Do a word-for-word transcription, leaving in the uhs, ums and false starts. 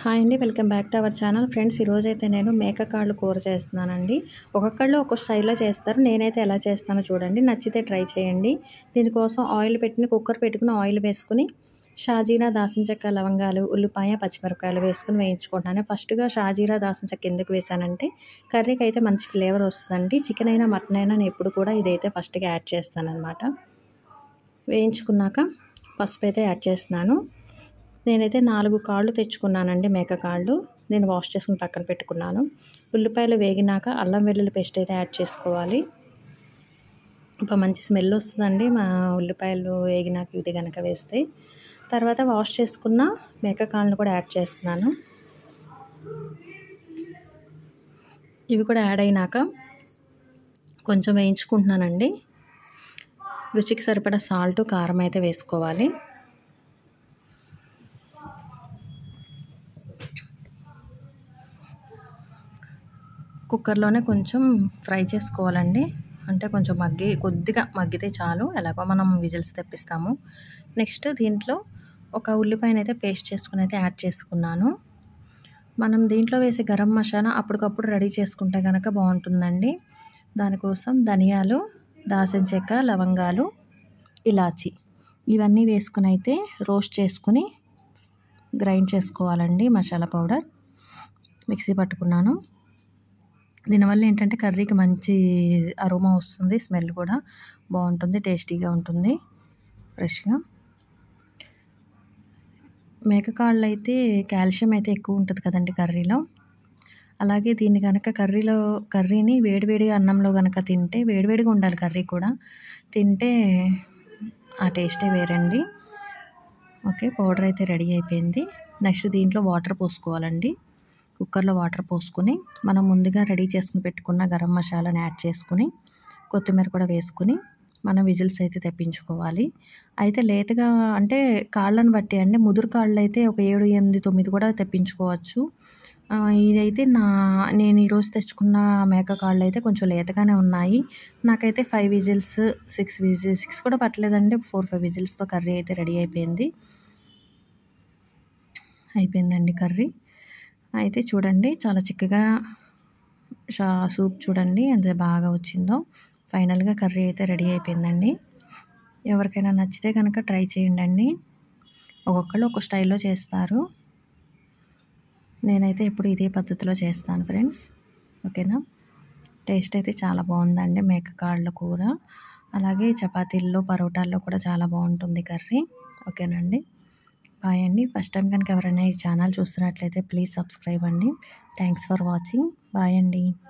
Hi అండి. Welcome back to our channel. Friends, ఈరోజైతే నేను మేక కాళ్ళు కూర చేస్తున్నానండి. ఒక్కొక్కళ్ళు ఒక్కొక్క స్టైల్లో చేస్తారు. నేనైతే ఎలా చేస్తానో చూడండి. నచ్చితే ట్రై చేయండి. దీనికోసం ఆయిల్ పెట్టుకుని కుక్కర్ పెట్టుకుని ఆయిల్ వేసుకుని షాజీరా, దాల్చిన చెక్క, లవంగాలు, ఉల్లిపాయ, పచ్చిమిరపకాయలు వేసుకుని వేయించుకుంటాను. ఫస్ట్గా షాజీరా, దాల్చిన చెక్క ఎందుకు వేసానంటే కర్రీకి అయితే మంచి ఫ్లేవర్ వస్తుందండి. చికెన్ అయినా మటన్ అయినా నేను ఎప్పుడు కూడా ఇదైతే ఫస్ట్గా యాడ్ చేస్తానన్నమాట. వేయించుకున్నాక పసుపు అయితే యాడ్ చేస్తున్నాను. నేనైతే నాలుగు కాళ్ళు తెచ్చుకున్నానండి, మేక కాళ్ళు. నేను వాష్ చేసుకుని పక్కన పెట్టుకున్నాను. ఉల్లిపాయలు వేగినాక అల్లం వెల్లుల్లి పేస్ట్ అయితే యాడ్ చేసుకోవాలి. ఇప్పుడు మంచి స్మెల్ వస్తుందండి మా ఉల్లిపాయలు వేగినాక ఇది కనుక వేస్తే. తర్వాత వాష్ చేసుకున్న మేక కాళ్ళను కూడా యాడ్ చేస్తున్నాను. ఇవి కూడా యాడ్ అయినాక కొంచెం వేయించుకుంటున్నానండి. రుచికి సరిపడా సాల్ట్, కారం అయితే వేసుకోవాలి. కుక్కర్లోనే కొంచెం ఫ్రై చేసుకోవాలండి. అంటే కొంచెం మగ్గి కొద్దిగా మగ్గితే చాలు. ఎలాగో మనం విజిల్స్ తెప్పిస్తాము. నెక్స్ట్ దీంట్లో ఒక ఉల్లిపాయను అయితే పేస్ట్ చేసుకుని అయితే యాడ్ చేసుకున్నాను. మనం దీంట్లో వేసే గరం మసాలా అప్పటికప్పుడు రెడీ చేసుకుంటే కనుక బాగుంటుందండి. దానికోసం ధనియాలు, దాల్చిన చెక్క, లవంగాలు, ఇలాచి ఇవన్నీ వేసుకుని అయితే రోస్ట్ చేసుకుని గ్రైండ్ చేసుకోవాలండి. మసాలా పౌడర్ మిక్సీ పట్టుకున్నాను. దీనివల్ల ఏంటంటే కర్రీకి మంచి అరోమా వస్తుంది. స్మెల్ కూడా బాగుంటుంది, టేస్టీగా ఉంటుంది, ఫ్రెష్గా. మేకకాళ్ళు అయితే కాల్షియం అయితే ఎక్కువ ఉంటుంది కదండి కర్రీలో. అలాగే దీన్ని కనుక కర్రీలో కర్రీని వేడివేడిగా అన్నంలో కనుక తింటే, వేడివేడిగా ఉండాలి కర్రీ కూడా, తింటే ఆ టేస్టే వేరండి. ఓకే, పౌడర్ అయితే రెడీ అయిపోయింది. నెక్స్ట్ దీంట్లో వాటర్ పోసుకోవాలండి. కుక్కర్లో వాటర్ పోసుకొని మనం ముందుగా రెడీ చేసుకుని పెట్టుకున్న గరం మసాలాని యాడ్ చేసుకుని కొత్తిమీర కూడా వేసుకుని మనం విజిల్స్ అయితే తెప్పించుకోవాలి. అయితే లేతగా అంటే కాళ్ళను బట్టి అండి. ముదురు కాళ్ళు అయితే ఒక ఏడు ఎనిమిది తొమ్మిది కూడా తెప్పించుకోవచ్చు. ఇదైతే నా నేను ఈరోజు తెచ్చుకున్న మేక కాళ్ళు అయితే కొంచెం లేతగానే ఉన్నాయి. నాకైతే five whistles six whistles six కూడా పట్టలేదండి. ఫోర్ ఫైవ్ విజిల్స్తో కర్రీ అయితే రెడీ అయిపోయింది అయిపోయిందండి కర్రీ. అయితే చూడండి, చాలా చిక్కగా షా సూప్ చూడండి ఎంత బాగా వచ్చిందో. ఫైనల్గా కర్రీ అయితే రెడీ అయిపోయిందండి. ఎవరికైనా నచ్చితే కనుక ట్రై చేయండి. ఒక్కొక్కళ్ళు ఒక్కొక్క స్టైల్లో చేస్తారు. నేనైతే ఎప్పుడు ఇదే పద్ధతిలో చేస్తాను ఫ్రెండ్స్. ఓకేనా. టేస్ట్ అయితే చాలా బాగుందండి మేక కాళ్ళ కూర. అలాగే చపాతీల్లో, పరోటాల్లో కూడా చాలా బాగుంటుంది కర్రీ. ఓకేనండి. బాయ్ అండి. ఫస్ట్ టైం కనుక ఎవరైనా ఈ ఛానల్ చూస్తున్నట్లయితే ప్లీజ్ సబ్స్క్రైబ్ అండి. Thanks for watching. బాయ్ అండి.